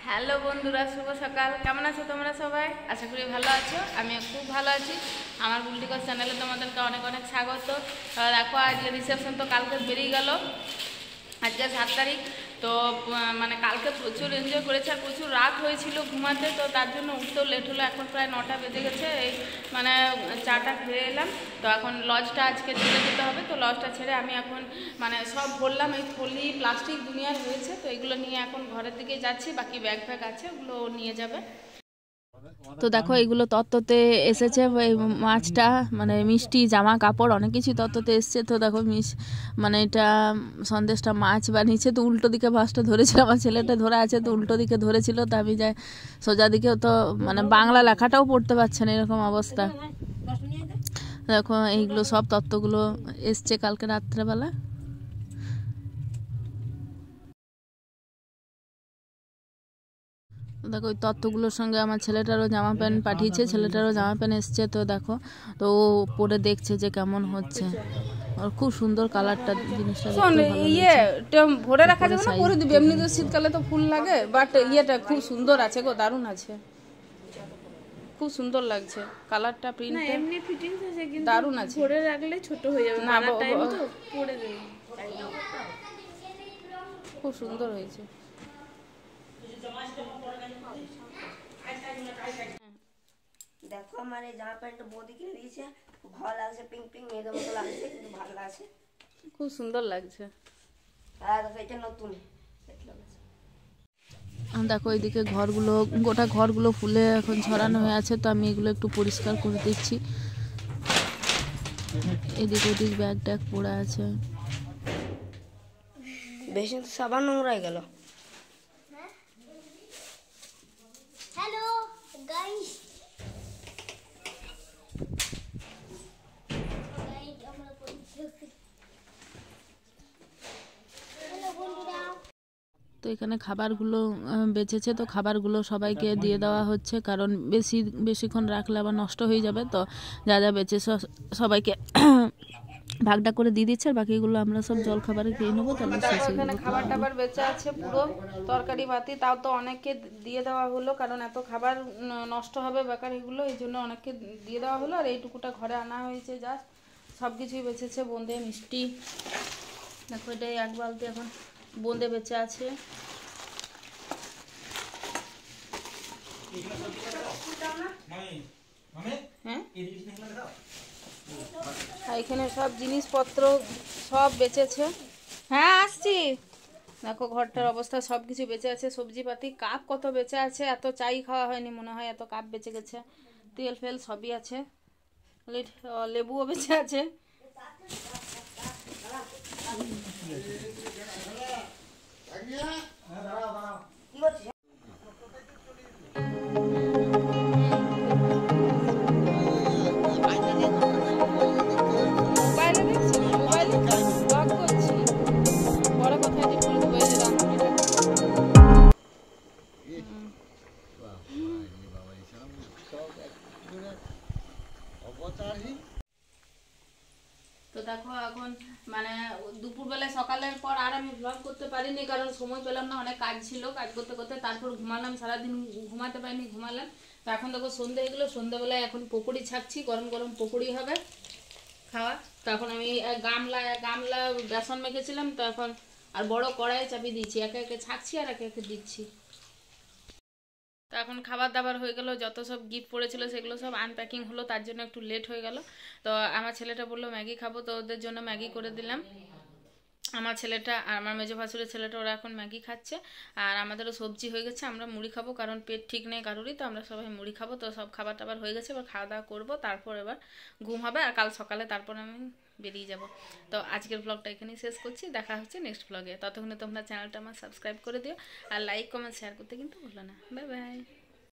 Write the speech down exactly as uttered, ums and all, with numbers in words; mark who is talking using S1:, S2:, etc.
S1: Hello বন্ধুরা, শুভ সকাল। কেমন আছো তোমরা সবাই? আশা করি ভালো আছো। আমিও খুব ভালো আছি। আমার বুলটিকর চ্যানেলে তোমাদেরকে অনেক অনেক স্বাগত। দেখো আজকে রিসেপশন তো কালকে বেরিয়ে গেল, আজকে সাত তারিখ। তো মানে কালকে প্রচুর এনজয় করেছে আর প্রচুর রাত হয়েছিল ঘুমাতে, তো তার জন্য উঠতেও লেট হলো। এখন প্রায় নটা বেজে গেছে। এই মানে চাটা খেয়ে এলাম। তো এখন লজটা আজকে ছেড়ে যেতে হবে। তো লজটা ছেড়ে আমি এখন মানে সব বললাম, এই থলি প্লাস্টিক দুনিয়ার হয়েছে, তো এগুলো নিয়ে এখন ঘরের দিকে যাচ্ছি। বাকি ব্যাগ ফ্যাগ আছে, ওগুলো নিয়ে যাবে। তো দেখো এইগুলো তত্ত্বতে এসেছে, মাছটা মানে মিষ্টি, জামা কাপড় অনেক কিছু তত্ত্বতে এসছে। তো দেখো মিস মানে এটা সন্দেশটা মাছ বানিয়েছে। তো উল্টো দিকে মাছটা ধরেছিল, আমার ছেলেটা ধরে আছে, তো উল্টো দিকে ধরেছিল। তো আমি যাই সোজা দিকেও, তো মানে বাংলা লেখাটাও পড়তে পারছে না, এরকম অবস্থা। দেখো এইগুলো সব তত্ত্বগুলো এসছে কালকে রাত্রেবেলা। দেখো ওই তত্ত্বগুলোর সঙ্গে আমার ছেলেটারও জামা প্যান্ট পাঠিয়েছে, ছেলেটারও জামা প্যান্ট এসছে। তো দেখো, তো ও পরে দেখছে যে কেমন হচ্ছে। আর খুব সুন্দর কালারটা, জিনিসটা
S2: ইয়ে ভরে রাখা যাবে না, পরে দিবি। এমনি তো শীতকালে তো ফুল লাগে, বাট ইয়েটা খুব সুন্দর আছে গো, দারুণ আছে, খুব সুন্দর লাগছে কালারটা, প্রিন্টটা
S1: এমনি ফিটিংস আছে, কিন্তু
S2: দারুণ আছে।
S1: ভরে রাখলে ছোট হয়ে যাবে, না টাইম তো পরে দেবে।
S2: খুব সুন্দর হয়েছে।
S3: দেখো আমার এই জামা প্যান্টটা বৌদি কিনে দিয়েছে, খুব ভালো লাগছে, পিঙ্ক পিঙ্ক মেয়েদের মতো লাগছে, কিন্তু ভালো লাগছে,
S2: খুব সুন্দর লাগছে।
S3: আর এটা নতুন।
S2: দেখো এইদিকে ঘরগুলো, গোটা ঘরগুলো ফুলে এখন ছড়ানো হয়ে আছে। তো আমি এগুলো একটু পরিষ্কার করে দিচ্ছি। এদিক ওদিক ব্যাগ ট্যাগ পড়ে আছে,
S3: বেশি তো সাবান নোংরা হয়ে গেল।
S4: হ্যালো গাইস,
S2: তো এখানে খাবারগুলো বেঁচেছে, তো খাবারগুলো সবাইকে দিয়ে দেওয়া হচ্ছে, কারণ বেশি বেশিক্ষণ রাখলে আবার নষ্ট হয়ে যাবে। তো যা যা বেঁচে সবাইকে ভাগটা করে দিয়ে দিচ্ছে, আর বাকিগুলো আমরা সব জল খাবারে খেয়ে নেবো। তাহলে
S1: এখানে খাবার টাবার বেঁচে আছে পুরো, তরকারি বাতি, তাও তো অনেককে দিয়ে দেওয়া হলো, কারণ এত খাবার নষ্ট হবে বেকার এগুলো, এই জন্য অনেককে দিয়ে দেওয়া হলো। আর এইটুকুটা ঘরে আনা হয়েছে জাস্ট, সব কিছুই বেঁচেছে। বোঁদে, মিষ্টি, দেখো এটাই এক বালতি এখন বোঁদে বেঁচে আছে। হ্যাঁ, এখানে সব জিনিসপত্র সব বেঁচেছে। হ্যাঁ আসছি। দেখো ঘরটার অবস্থা, সব কিছু বেঁচে আছে, সবজিপাতি, কাপ কত বেঁচে আছে, এত চাই খাওয়া হয়নি মনে হয়, এত কাপ বেঁচে গেছে। তেল ফেল সবই আছে, লেবুও বেঁচে আছে। তো দেখো এখন মানে দুপুরবেলায় সকালের পর আর আমি ব্লগ করতে পারিনি, কারণ সময় পেলাম না, অনেক কাজ ছিল, কাজ করতে করতে তারপর ঘুমালাম, সারাদিন ঘুমাতে পারিনি, ঘুমালাম। তো এখন দেখো সন্ধ্যে এগুলো, সন্ধ্যেবেলায় এখন পকোড়ি ছাকছি, গরম গরম পকোড়ি হবে খাওয়া। তো এখন আমি গামলা গামলা বেসন মেখেছিলাম, তো এখন আর বড় কড়াই চাপিয়ে দিচ্ছি, একে একে ছাকছি আর একে একে দিচ্ছি। তো এখন খাবার দাবার হয়ে গেল, যত সব গিফট পড়েছিল সেগুলো সব আনপ্যাকিং হলো, তার জন্য একটু লেট হয়ে গেল। তো আমার ছেলেটা বললো ম্যাগি খাবো, তো ওদের জন্য ম্যাগি করে দিলাম। আমার ছেলেটা আর আমার মেজো ভাসুরের ছেলেটা, ওরা এখন ম্যাগি খাচ্ছে। আর আমাদেরও সবজি হয়ে গেছে, আমরা মুড়ি খাবো, কারণ পেট ঠিক নেই কারোরই, তো আমরা সবাই মুড়ি খাবো। তো সব খাবার টাবার হয়ে গেছে, এবার খাওয়া দাওয়া করবো, তারপর এবার ঘুম হবে, আর কাল সকালে তারপর আমি বেরিয়ে যাব। তো আজকের ব্লগটা এখানেই শেষ করছি, দেখা হচ্ছে নেক্সট ব্লগে। ততক্ষণে তোমরা চ্যানেলটা আমার সাবস্ক্রাইব করে দিও, আর লাইক কমেন্ট শেয়ার করতে কিন্তু ভুলো না। Bye by.